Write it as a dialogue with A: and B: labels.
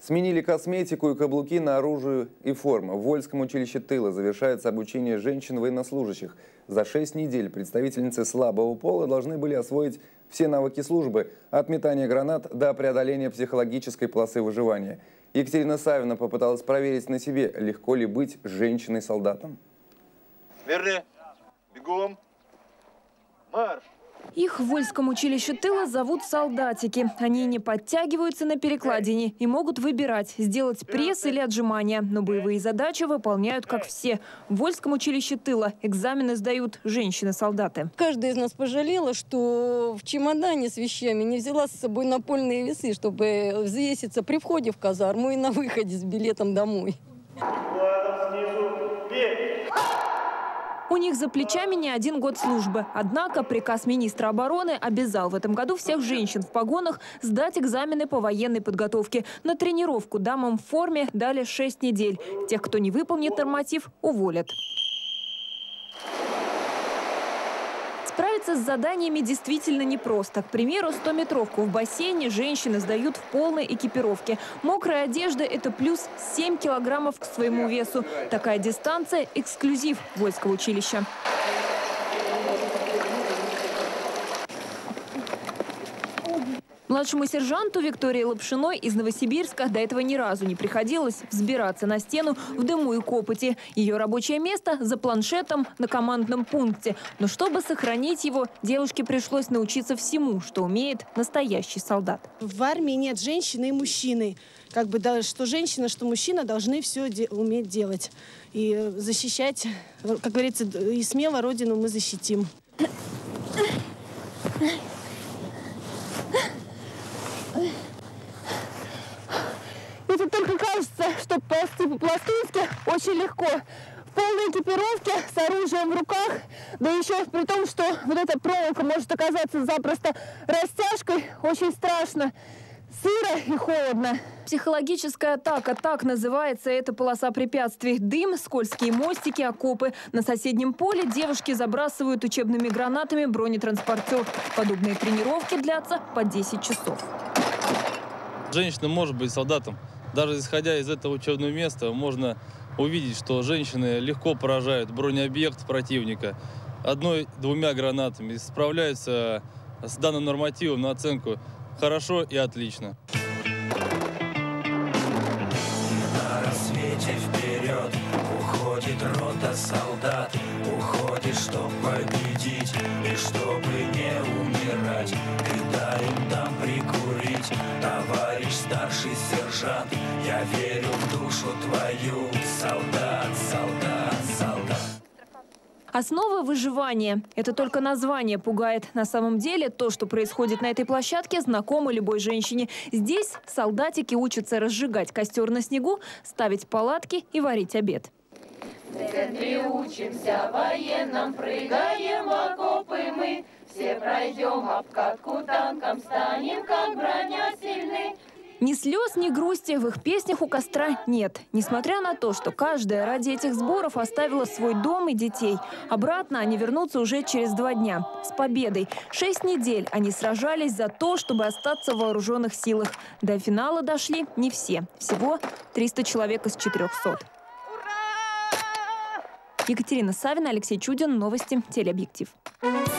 A: Сменили косметику и каблуки на оружие и форму. В Вольском училище тыла завершается обучение женщин-военнослужащих. За 6 недель представительницы слабого пола должны были освоить все навыки службы, от метания гранат до преодоления психологической полосы выживания. Екатерина Савина попыталась проверить на себе, легко ли быть женщиной-солдатом.
B: Верны, бегом, марш!
C: Их в Вольском училище тыла зовут солдатики. Они не подтягиваются на перекладине и могут выбирать, сделать пресс или отжимания. Но боевые задачи выполняют как все. В Вольском училище тыла экзамены сдают женщины-солдаты.
D: Каждая из нас пожалела, что в чемодане с вещами не взяла с собой напольные весы, чтобы взвеситься при входе в казарму и на выходе с билетом домой.
C: У них за плечами не 1 год службы. Однако приказ министра обороны обязал в этом году всех женщин в погонах сдать экзамены по военной подготовке. На тренировку дамам в форме дали 6 недель. Тех, кто не выполнит норматив, уволят. Справиться с заданиями действительно непросто. К примеру, 100-метровку в бассейне женщины сдают в полной экипировке. Мокрая одежда – это плюс 7 килограммов к своему весу. Такая дистанция – эксклюзив Вольского училища. Младшему сержанту Виктории Лапшиной из Новосибирска до этого ни разу не приходилось взбираться на стену в дыму и копоти. Ее рабочее место за планшетом на командном пункте. Но чтобы сохранить его, девушке пришлось научиться всему, что умеет настоящий солдат.
E: В армии нет женщины и мужчины. Как бы что женщина, что мужчина должны все уметь делать. И защищать, как говорится, и смело родину мы защитим.
C: Это только кажется, что ползти по-пластунски очень легко. В полной экипировке, с оружием в руках, да еще при том, что вот эта проволока может оказаться запросто растяжкой, очень страшно. Сыро и холодно. Психологическая атака – так называется эта полоса препятствий. Дым, скользкие мостики, окопы. На соседнем поле девушки забрасывают учебными гранатами бронетранспортер. Подобные тренировки длятся по 10 часов.
F: Женщина может быть солдатом. Даже исходя из этого учебного места, можно увидеть, что женщины легко поражают бронеобъект противника 1-2 гранатами. Справляются с данным нормативом на оценку хорошо и отлично.
G: На рассвете вперед уходит рота солдат. Уходит, чтоб победить и чтобы не умирать. Ты дай им там прикурить, товарищ старший сержант. Я верю в душу твою, солдат, солдат, солдат.
C: Основа выживания. Это только название пугает. На самом деле, то, что происходит на этой площадке, знакомо любой женщине. Здесь солдатики учатся разжигать костер на снегу, ставить палатки и варить обед.
H: В центре учимся военным, прыгаем в окопы мы. Все пройдем обкатку танком, станем как броня сильны.
C: Ни слез, ни грусти в их песнях у костра нет. Несмотря на то, что каждая ради этих сборов оставила свой дом и детей. Обратно они вернутся уже через 2 дня. С победой. 6 недель они сражались за то, чтобы остаться в вооруженных силах. До финала дошли не все. Всего 300 человек из 400. Екатерина Савина, Алексей Чудин. Новости. Телеобъектив.